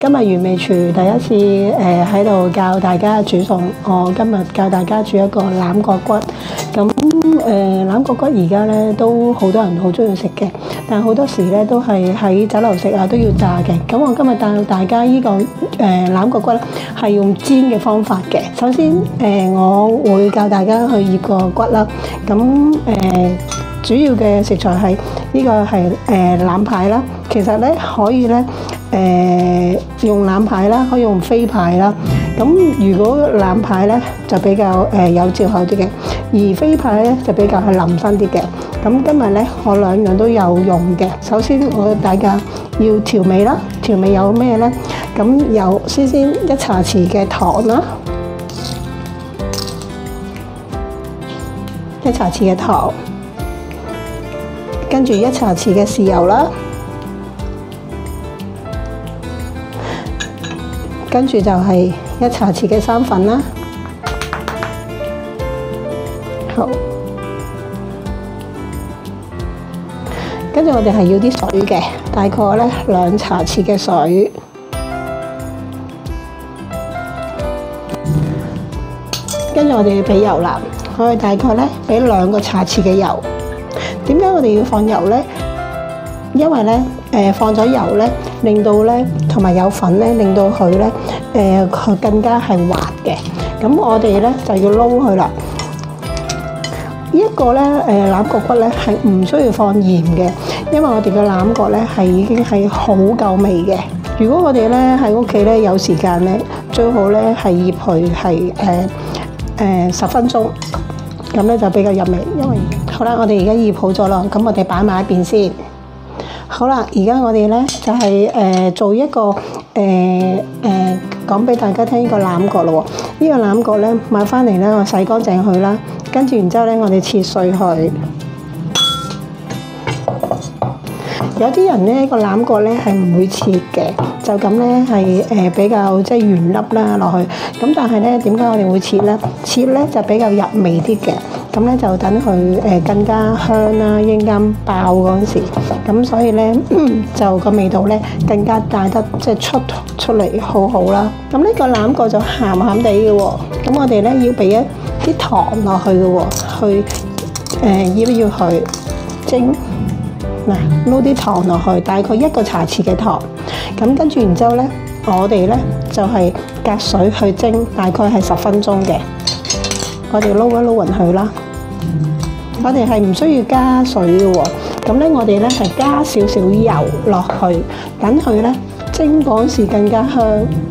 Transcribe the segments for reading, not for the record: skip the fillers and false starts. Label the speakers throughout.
Speaker 1: 今日原味廚第一次喺度教大家煮餸，我今日教大家煮一個欖角骨。咁欖角骨而家咧都好多人好中意食嘅，但係好多時咧都係喺酒樓食啊都要炸嘅。咁我今日帶大家呢個欖角骨咧係用煎嘅方法嘅。首先我會教大家去醃個骨啦。咁主要嘅食材係呢個係欖排啦。其實咧可以咧用欖排啦，可以用飛排啦。咁如果欖排咧就比較有嚼口啲嘅，而飛排咧就比較係腍身啲嘅。咁今日咧我兩樣都有用嘅。首先我大家要調味啦，調味有咩咧？咁有先1茶匙嘅糖啦，1茶匙嘅糖，跟住1茶匙嘅豉油啦。跟住就係1茶匙嘅生粉啦，好。跟住我哋係要啲水嘅，大概咧2茶匙嘅水。跟住我哋要俾油啦，我哋大概咧俾2個茶匙嘅油。點解我哋要放油咧？因為咧放咗油咧，令到咧同埋有粉咧，令到佢咧佢更加係滑嘅。咁我哋咧就要撈佢啦。呢一個咧欖角骨咧係唔需要放鹽嘅，因為我哋嘅欖角咧係已經係好夠味嘅。如果我哋咧喺屋企咧有時間咧，最好咧係醃佢係10分鐘，咁咧就比較入味。因為好啦，我哋而家醃好咗啦，咁我哋擺埋一邊先。好啦，而家我哋咧就係做一個講俾大家聽呢個欖角咯喎。呢個欖角咧買翻嚟咧，我洗乾淨佢啦，跟住然之後咧，我哋切碎佢。有啲人咧個欖角咧係唔會切嘅，就咁咧係比較即係原粒啦落去。咁但係咧點解我哋會切咧？切咧就比較入味啲嘅。咁咧就等佢更加香啦，一陣間爆嗰陣時，咁所以咧就個味道咧更加帶得即係出嚟好好啦。咁呢個欖角就鹹鹹地嘅喎，咁我哋咧要俾一啲糖落去嘅喎，去醃佢蒸。嗱，撈啲糖落去，大概1個茶匙嘅糖。咁跟住然之後咧，我哋咧就係隔水去蒸，大概係10分鐘嘅。我哋撈一撈勻佢啦。我哋係唔需要加水嘅喎，咁咧我哋咧係加少少油落去，等佢咧蒸嗰時更加香。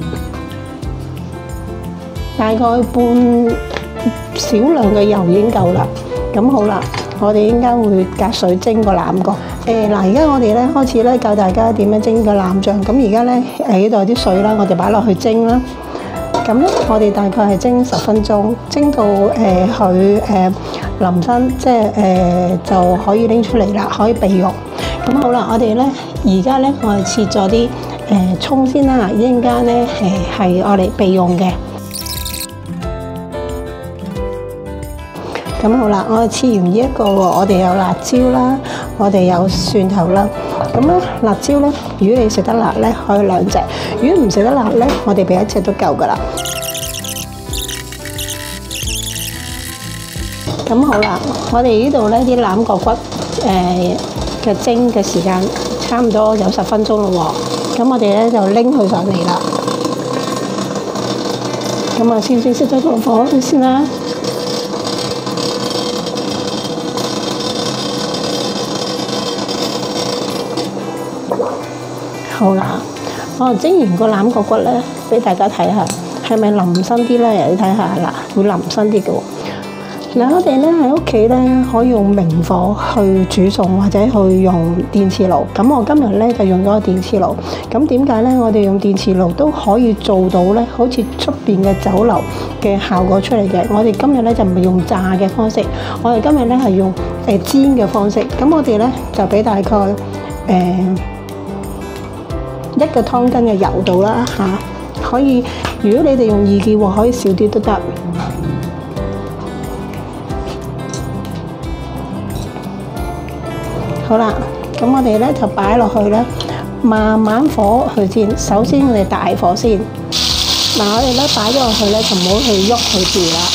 Speaker 1: 大概半少量嘅油已經夠啦。咁好啦，我哋應該會隔水蒸個欖角。嗱，而家我哋咧開始咧教大家點樣蒸個欖醬。咁而家咧呢度有啲水啦，我哋擺落去蒸啦。咁咧，我哋大概係蒸10分鐘，蒸到佢腍身，即係就可以拎出嚟啦，可以備用。咁好啦，我哋咧而家咧我哋切咗啲葱先啦，一陣間咧係我哋備用嘅。咁好啦，我哋切完呢一個喎，我哋有辣椒啦，我哋有蒜頭啦。咁咧辣椒咧，如果你食得辣咧，可以2隻；如果唔食得辣咧，我哋俾1隻都夠噶啦。咁好啦，我哋呢度咧啲欖角骨嘅蒸嘅時間差唔多有10分鐘咯喎。咁我哋咧就拎佢上嚟啦。咁啊，先熄咗個火先啦。好啦，我蒸完個欖角骨咧，俾大家睇下，係咪腍身啲咧？你睇下嗱，會腍身啲嘅喎。嗱，我哋咧喺屋企咧可以用明火去煮餸，或者去用電磁爐。咁我今日咧就用咗個電磁爐。咁點解咧？我哋用電磁爐都可以做到咧，好似出邊嘅酒樓嘅效果出嚟嘅。我哋今日咧就唔係用炸嘅方式，我哋今日咧係用煎嘅方式。咁我哋咧就俾大概1個湯羹嘅油度啦嚇，可以如果你哋用2件鑊，可以少啲都得。好啦，咁我哋咧就擺落去咧， 慢慢火去煎。首先我哋大火先。嗱，我哋咧擺咗落去咧，就唔好去喐佢住啦。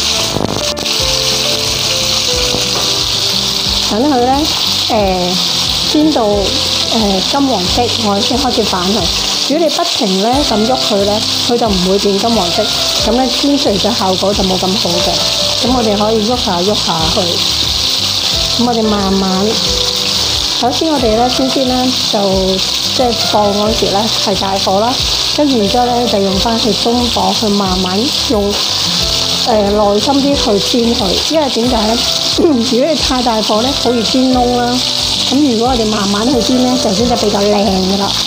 Speaker 1: 等佢咧煎到金黃色，我哋先開始反佢。如果你不停咧咁喐佢咧，佢就唔會變金黃色，咁咧煎出嚟嘅效果就冇咁好嘅。咁我哋可以喐下去。咁我哋慢慢，首先我哋咧先咧就即係放嗰時咧係大火啦。跟住然之後咧，就用翻去中火去慢慢用耐心啲去煎佢，因為點解咧？如果你太大火咧，好易煎燶啦。咁如果我哋慢慢去煎咧，就煎得比較靚噶啦。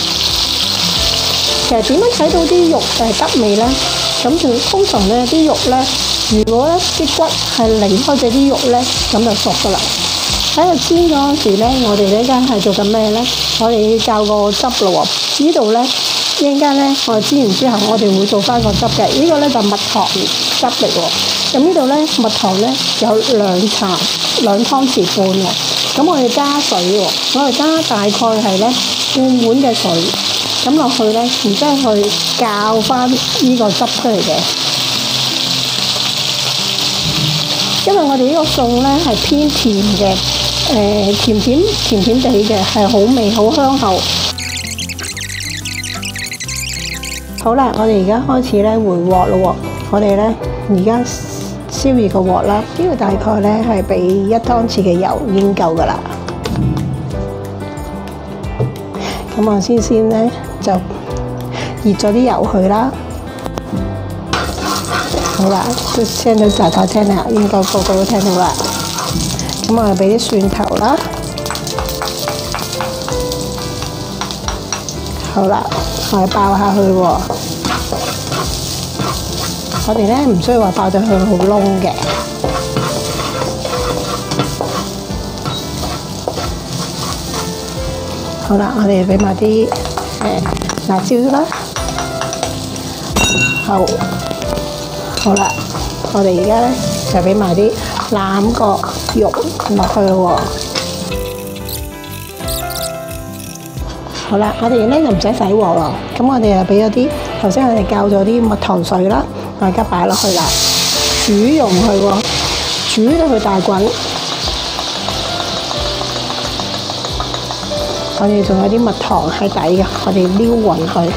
Speaker 1: 其實點樣睇到啲肉得味咧？咁通常咧啲肉咧，如果咧啲骨係離開咗啲肉咧，咁就熟噶啦。喺度煎嗰陣時咧，我哋呢間係做緊咩咧？我哋要較個汁咯喎，呢度咧。一陣間咧，我哋煎完之後，我哋會做翻個汁嘅。呢個咧就蜜糖汁嚟喎。咁呢度咧蜜糖咧有2湯匙半喎。咁我哋加水喎，我哋加大概係咧半碗嘅水，咁落去咧，然之後去較翻呢個汁出嚟嘅。因為我哋呢個餸咧係偏甜嘅，甜甜地嘅，係好味好香口。好啦，我哋而家開始咧回鑊咯喎，我哋咧而家燒熱個鑊啦，呢個大概咧係俾1湯匙嘅油已經夠噶啦。咁我先咧就熱咗啲油去啦。好啦，都聽到喳喳聲啦，應該個個都聽到啦。咁我哋俾啲蒜頭啦。好啦，我哋爆下去喎。我哋咧唔需要話爆到佢好燶嘅。好啦，我哋俾埋啲辣椒啦。好啦，我哋而家咧就俾埋啲欖角肉落去咯喎。好啦，我哋咧就唔使洗鑊咯。咁我哋又俾咗啲頭先我哋較咗啲蜜糖水啦，我而家擺落去啦，煮溶佢喎，煮到佢大滾。我哋仲有啲蜜糖喺底嘅，我哋撩勻佢。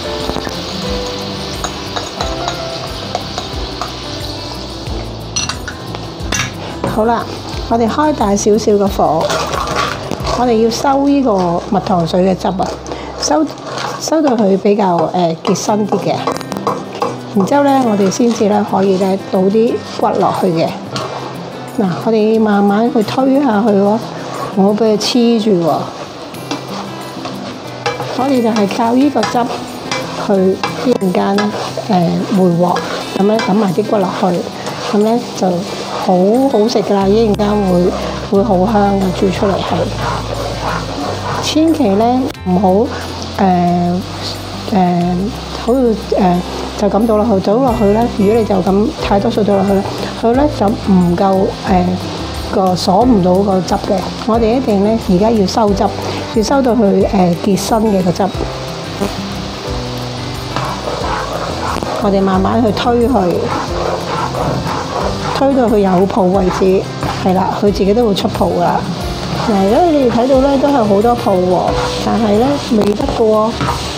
Speaker 1: 好啦，我哋開大少少嘅火。我哋要收呢個蜜糖水嘅汁啊，收到佢比較結身啲嘅，然之後咧，我哋先至咧可以咧倒啲骨落去嘅。嗱，我哋慢慢去推下去喎，唔好俾佢黐住喎。我哋就係靠呢個汁去一陣間回鑊，咁咧揼埋啲骨落去，咁咧就好好食噶啦！一陣間會好香嘅，煮出嚟係。千祈咧唔好好似就咁倒落去咧。如果你就咁太多水倒落去咧，佢咧就唔夠鎖唔到個汁嘅。我哋一定咧而家要收汁，要收到佢結身嘅個汁。我哋慢慢去推佢，推到佢有泡為止。係啦，佢自己都會出泡噶啦。嗱，而家你哋睇到咧都係好多泡喎，但係咧未得嘅喎，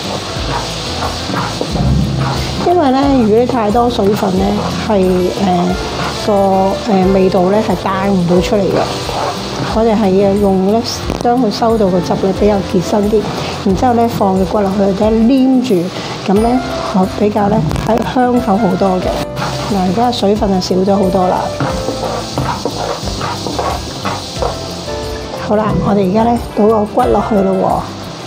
Speaker 1: 因為咧如果你太多水分咧，係味道咧係帶唔到出嚟嘅。我哋係要用咧將佢收到個汁咧比較結身啲，然之後咧放嘅骨落去，再黏住，咁咧我比較咧喺香口好多嘅。嗱，而家水分就少咗好多啦。好啦，我哋而家咧倒個骨落去咯喎。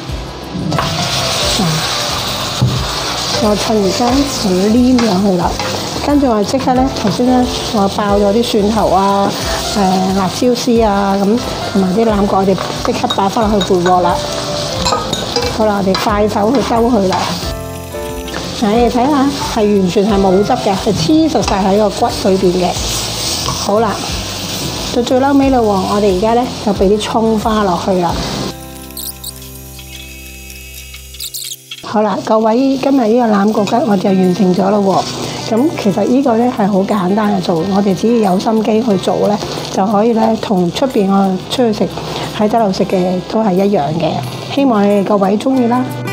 Speaker 1: 我趁而家要黏上去啦，跟住我即刻咧，頭先咧我爆咗啲蒜頭啊、辣椒絲啊咁，同埋啲欖角，我哋即刻擺翻落去回鑊啦。好啦，我哋快手去兜佢啦。嗱，你哋睇下，係完全係冇汁嘅，係黐實晒喺個骨裏邊嘅。好啦。到最嬲尾啦喎，我哋而家咧就俾啲葱花落去啦。 好啦，各位今日呢個欖角吉我就完成咗咯喎。咁其實呢個咧係好簡單嘅做，我哋只要有心機去做咧，就可以咧同出邊我出去食喺酒樓食嘅都係一樣嘅。希望你哋各位中意啦〜